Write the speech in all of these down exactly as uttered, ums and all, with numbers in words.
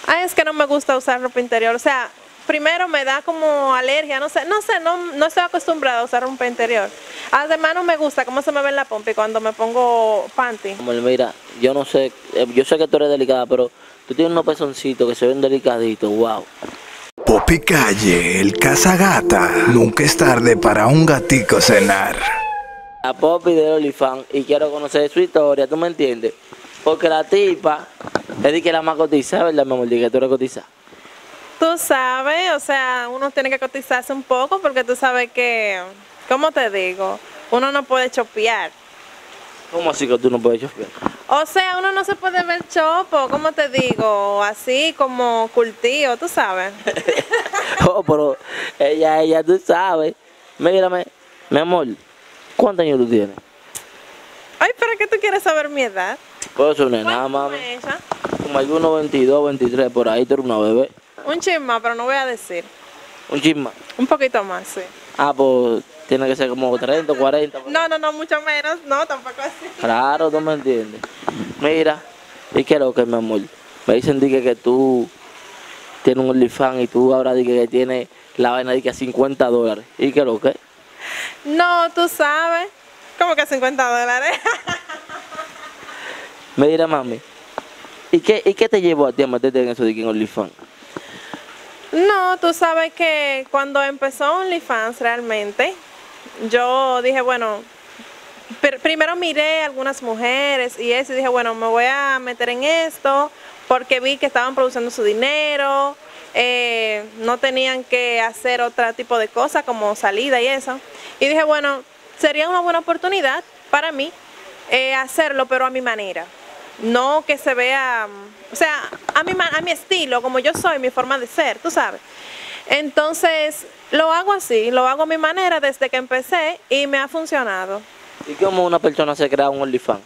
Ay, es que no me gusta usar ropa interior. O sea, primero me da como alergia, no sé, no sé, no, no estoy acostumbrada a usar ropa interior. Además no me gusta cómo se me ve en la pompa cuando me pongo panty. Mira, yo no sé, eh, yo sé que tú eres delicada, pero tú tienes unos pezoncitos que se ven delicaditos, wow. Poppy Calle, el cazagata. Nunca es tarde para un gatico cenar. La Poppy de OnlyFans y quiero conocer su historia, ¿tú me entiendes? Porque la tipa es de que la más cotiza, ¿verdad, mi amor? De que tú eres cotiza. Tú sabes, o sea, uno tiene que cotizarse un poco porque tú sabes que, ¿cómo te digo? Uno no puede chopear. ¿Cómo así que tú no puedes chopear? O sea, uno no se puede ver chopo, ¿cómo te digo? Así como cultivo, tú sabes. Oh, pero ella, ella, tú sabes. Mírame, mi amor, ¿cuántos años tú tienes? Ay, ¿pero qué tú quieres saber mi edad? Pues eso no es nada, mami. Como algunos veintidós, veintitrés, por ahí tú eres una bebé. Un chisma, pero no voy a decir. Un chisma. Un poquito más, sí. Ah, pues tiene que ser como treinta, cuarenta. No, no, no, mucho menos. No, tampoco así. Claro, tú me entiendes. Mira, ¿y qué es lo que, mi amor? Me dicen que, que tú tienes un OnlyFans y tú ahora dices que tienes la vaina de que a cincuenta dólares. ¿Y qué es lo que? No, tú sabes. ¿Cómo que cincuenta dólares? Mira, mami, ¿y qué, ¿y qué te llevó a ti a meterte en eso de que en OnlyFans? No, tú sabes que cuando empezó OnlyFans realmente, yo dije, bueno, pr primero miré algunas mujeres y eso y dije, bueno, me voy a meter en esto porque vi que estaban produciendo su dinero, eh, no tenían que hacer otro tipo de cosas como salida y eso. Y dije, bueno, sería una buena oportunidad para mí eh, hacerlo, pero a mi manera. No que se vea, o sea, a mi, a mi estilo, como yo soy, mi forma de ser, tú sabes. Entonces, lo hago así, lo hago a mi manera desde que empecé y me ha funcionado. ¿Y cómo una persona se crea un OnlyFans?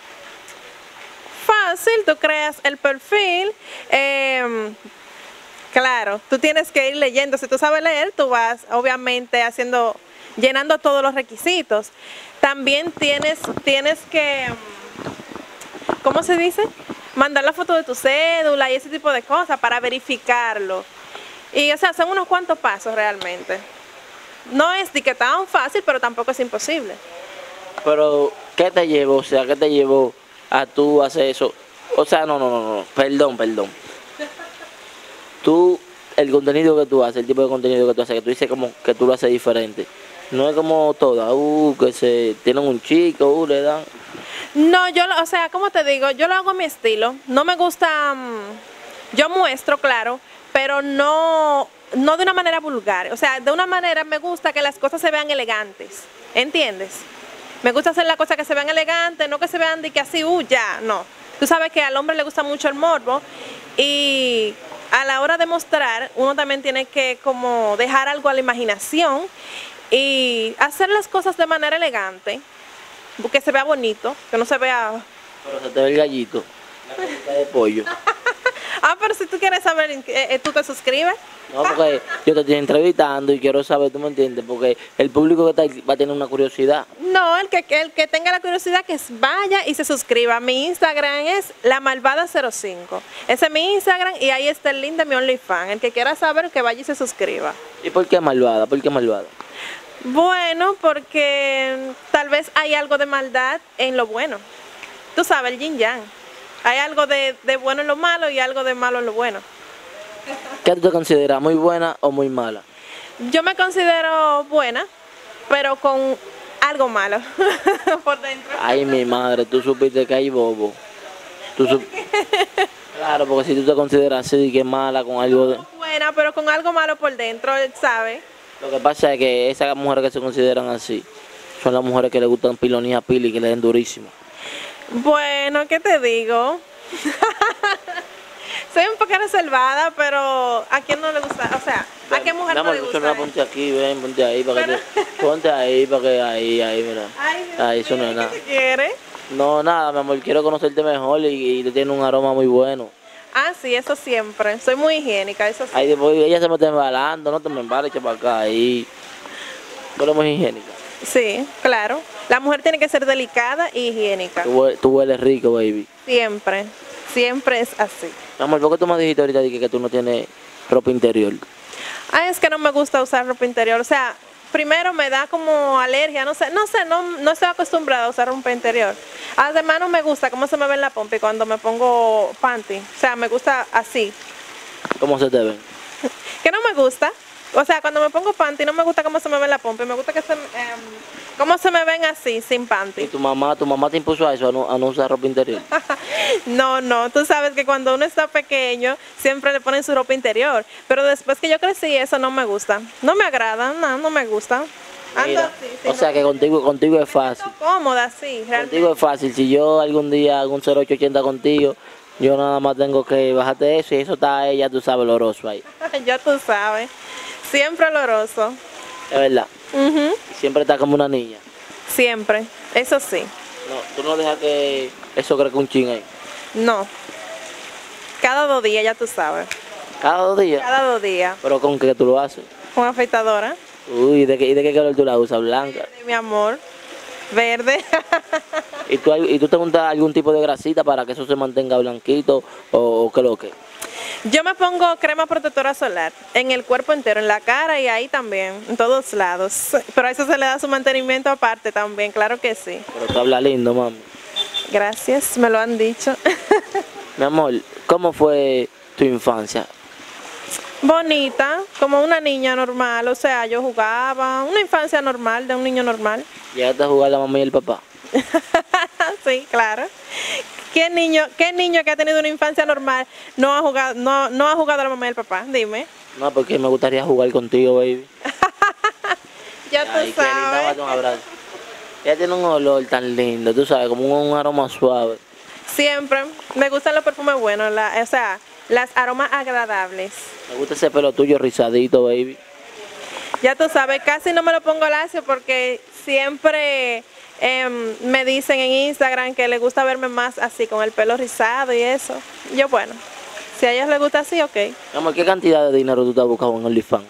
Fácil, tú creas el perfil, eh, claro, tú tienes que ir leyendo, si tú sabes leer, tú vas obviamente haciendo, llenando todos los requisitos. También tienes, tienes que... ¿Cómo se dice? Mandar la foto de tu cédula y ese tipo de cosas para verificarlo. Y o sea, son unos cuantos pasos realmente. No es de que tan fácil, pero tampoco es imposible. Pero, ¿qué te llevó? O sea, ¿qué te llevó a tú hacer eso? O sea, no, no, no, no, perdón, perdón. Tú, el contenido que tú haces, el tipo de contenido que tú haces, que tú dices como que tú lo haces diferente. No es como todas, uh, que se tienen un chico, uh, le dan... No, yo, o sea, como te digo, yo lo hago a mi estilo. No me gusta, um, yo muestro, claro, pero no, no de una manera vulgar. O sea, de una manera me gusta que las cosas se vean elegantes, ¿entiendes? Me gusta hacer las cosas que se vean elegantes, no que se vean de que así, uh, ya, no. Tú sabes que al hombre le gusta mucho el morbo y a la hora de mostrar, uno también tiene que como dejar algo a la imaginación y hacer las cosas de manera elegante. Que se vea bonito, que no se vea... Pero se te ve el gallito, la carita de pollo. Ah, pero si tú quieres saber, eh, ¿tú te suscribes? No, porque yo te estoy entrevistando y quiero saber, ¿tú me entiendes? Porque el público que está ahí va a tener una curiosidad. No, el que, el que tenga la curiosidad que vaya y se suscriba. Mi Instagram es la malvada cero cinco. Ese es mi Instagram y ahí está el link de mi OnlyFans. El que quiera saber, que vaya y se suscriba. ¿Y por qué malvada? ¿Por qué malvada? Bueno, porque tal vez hay algo de maldad en lo bueno. Tú sabes, el yin yang. Hay algo de, de bueno en lo malo y algo de malo en lo bueno. ¿Qué tú te consideras, muy buena o muy mala? Yo me considero buena, pero con algo malo por dentro. Ay, mi madre, tú supiste que hay bobo. Tú sup... Claro, porque si tú te consideras así, que es mala con algo de... Buena, pero con algo malo por dentro, él sabe. Lo que pasa es que esas mujeres que se consideran así son las mujeres que le gustan pilonía pili y que le den durísimo. Bueno, ¿qué te digo? Soy un poco reservada, pero ¿a quién no le gusta? O sea, ¿a qué mujer no le gusta? No, ponte aquí, ven, ponte ahí, para que te... ponte ahí, para que ahí, ahí, mira. Ay, Dios ahí, eso mío, no es nada. ¿qué te quiere? No, nada, mi amor, quiero conocerte mejor y, y te tiene un aroma muy bueno. Ah, sí, eso siempre. Soy muy higiénica, eso sí. Ahí después ella se me está embalando, no te me embales, echa para acá, ahí. Tú eres muy higiénica. Sí, claro. La mujer tiene que ser delicada y higiénica. Tú, tú hueles rico, baby. Siempre, siempre es así. Mi amor, ¿por qué tú me dijiste ahorita de que, que tú no tienes ropa interior? Ay, es que no me gusta usar ropa interior. O sea, primero me da como alergia, no sé, no sé, no, no estoy acostumbrada a usar ropa interior. Además no me gusta cómo se me ve en la pompa cuando me pongo panty. O sea, me gusta así. ¿Cómo se te ven? Que no me gusta. O sea, cuando me pongo panty no me gusta cómo se me ve en la pompa. Me gusta que se, em, cómo se me ven así, sin ¿Y panty. tu mamá, tu mamá te impuso a eso, a no, a no usar ropa interior? No, no, tú sabes que cuando uno está pequeño siempre le ponen su ropa interior, pero después que yo crecí eso no me gusta, no me agrada, no, no me gusta. Ando Mira, así, o sin sea que ropa- contigo, contigo es fácil. Siento cómoda, sí, realmente. Contigo es fácil. Si yo algún día hago un cero ocho ochenta contigo, yo nada más tengo que bajarte eso y eso está ahí, ya tú sabes, oloroso ahí. Ya tú sabes, siempre oloroso. Es verdad. Ujú, Siempre está como una niña. siempre, eso sí, No, tú no dejas que eso crezca un chin ahí. no. Cada dos días, ya tú sabes, Cada dos días. cada dos días, Pero con qué tú lo haces. con afeitadora, Uy, ¿de qué, y de qué color tú la usas? Blanca. de mi amor, verde. ¿Y tú, ¿Y tú te untas algún tipo de grasita para que eso se mantenga blanquito o, o qué lo que? Yo me pongo crema protectora solar en el cuerpo entero, en la cara y ahí también, en todos lados. Pero a eso se le da su mantenimiento aparte también, claro que sí. Pero tú hablas lindo, mami. Gracias, me lo han dicho. Mi amor, ¿cómo fue tu infancia? Bonita, como una niña normal, o sea, yo jugaba, una infancia normal de un niño normal. ¿Llegaste a jugar la mamá y el papá? Sí, claro. ¿Qué niño, qué niño que ha tenido una infancia normal no ha jugado, no, no ha jugado a la mamá y el papá? Dime. No, porque me gustaría jugar contigo, baby. Ya tú Ay, qué linda, sabes. date un abrazo. Ella tiene un olor tan lindo, tú sabes, como un, un aroma suave. Siempre. Me gustan los perfumes buenos, la- o sea, las aromas agradables. Me gusta ese pelo tuyo rizadito, baby. Ya tú sabes, casi no me lo pongo lacio porque siempre em, me dicen en Instagram que les gusta verme más así, con el pelo rizado y eso. Yo, bueno, si a ellos les gusta así, ok. Mi amor, ¿qué cantidad de dinero tú te has buscado en OnlyFans?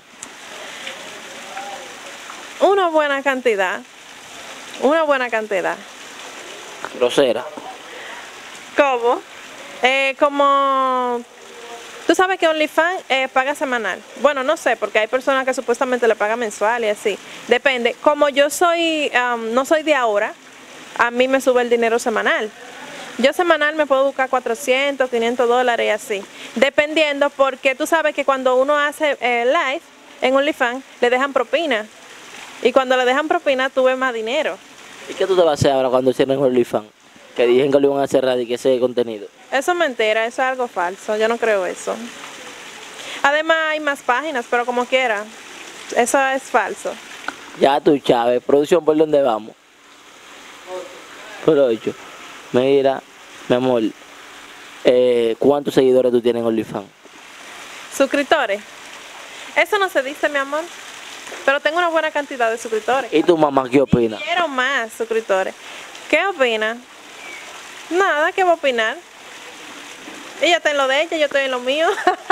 Una buena cantidad. Una buena cantidad. Grosera. ¿Cómo? Eh, como... Tú sabes que OnlyFans eh, paga semanal. Bueno, no sé, porque hay personas que supuestamente le pagan mensual y así. Depende. Como yo soy, um, no soy de ahora, a mí me sube el dinero semanal. Yo semanal me puedo buscar cuatrocientos, quinientos dólares y así. Dependiendo, porque tú sabes que cuando uno hace eh, live en OnlyFans, le dejan propina. Y cuando le dejan propina, tú ves más dinero. ¿Y qué tú te vas a hacer ahora cuando cierren OnlyFans? Que dijeron que lo iban a cerrar y que ese contenido. Eso es mentira, eso es algo falso, yo no creo eso. Además hay más páginas, pero como quiera, eso es falso. Ya tú, Chávez, producción, ¿por dónde vamos? Por ocho. Mira, mi amor, eh, ¿cuántos seguidores tú tienes en OnlyFans? Suscriptores, eso no se dice, mi amor, pero tengo una buena cantidad de suscriptores. ¿Y tu mamá qué opina? Quiero más suscriptores. ¿Qué opina? Nada, ¿qué va a opinar? Ella está en lo de ella, yo estoy en lo mío.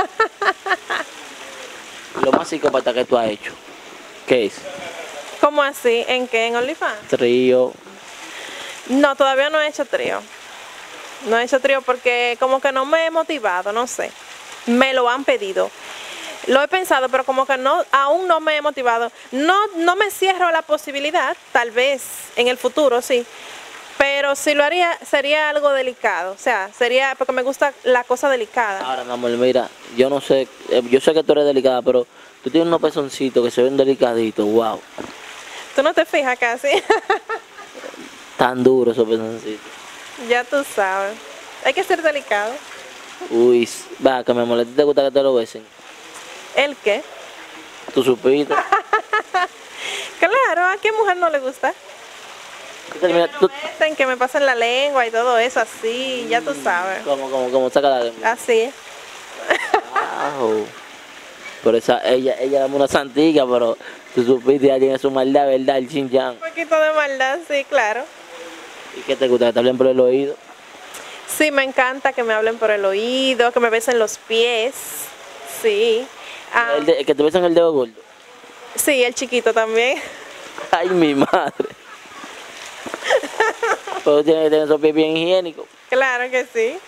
Lo más psicópata que tú has hecho, ¿qué es? ¿Cómo así? ¿En qué? ¿En OnlyFans? Trío. No, todavía no he hecho trío. No he hecho trío porque como que no me he motivado, no sé. Me lo han pedido. Lo he pensado, pero como que no, aún no me he motivado. No, no me cierro a la posibilidad, tal vez en el futuro, sí. Pero si lo haría, sería algo delicado. O sea, sería porque me gusta la cosa delicada. Ahora, mi amor, mira, yo no sé, eh, yo sé que tú eres delicada, pero tú tienes unos pezoncitos que se ven delicaditos, wow. Tú no te fijas casi. Tan duros esos pezoncitos. Ya tú sabes. Hay que ser delicado. Uy, va, que mi amor, ¿a ti te gusta que te lo besen? ¿El qué? ¿Tú supiste? Claro, ¿a qué mujer no le gusta? Tú Que me terminas- lo tú- besen, que me pasen la lengua y todo eso así, ya tú sabes. Como, como, como, saca la lengua. Así. Ajo. Pero esa, ella, ella dame una santica, pero tú supiste, ella tiene su maldad, ¿verdad? El chinchán. Un poquito de maldad, sí, claro. ¿Y qué te gusta? ¿Que te hablen por el oído? Sí, me encanta que me hablen por el oído, que me besen los pies. Sí. Ah, El de- que te besen el dedo gordo. sí, el chiquito también. Ay, mi madre. Pero tiene que tener esos pies bien higiénicos. Claro que sí.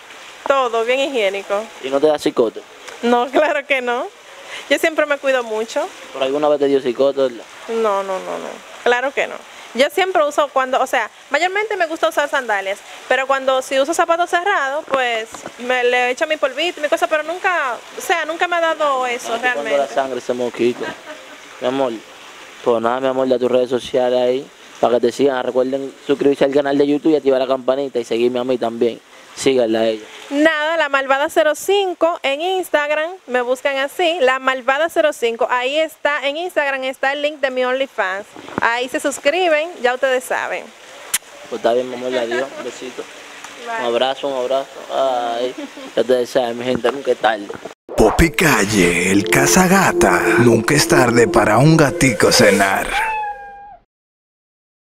todo bien higiénico. ¿Y no te da cicote? No, claro que no. Yo siempre me cuido mucho. ¿Por alguna vez te dio cicote, verdad? No, no, no, no. Claro que no. Yo siempre uso cuando, o sea, mayormente me gusta usar sandalias, pero cuando si uso zapatos cerrados, pues me le echo mi polvito, mi cosa, pero nunca, o sea, nunca me ha dado eso No, realmente. cuando la sangre se mosquito. Mi amor, pues nada, mi amor, de tus redes sociales ahí, para que te sigan. Recuerden suscribirse al canal de YouTube y activar la campanita y seguirme a mí también. Síganla a ella. Nada, la malvada cero cinco en Instagram, me buscan así, la malvada cero cinco, ahí está, en Instagram está el link de mi OnlyFans, ahí se suscriben, ya ustedes saben. Pues está bien, mi amor, adiós, un besito. Bye. Un abrazo, un abrazo. Ay, ya ustedes saben, mi gente, nunca es tarde. Poppy Calle, el cazagata. Nunca es tarde para un gatico cenar.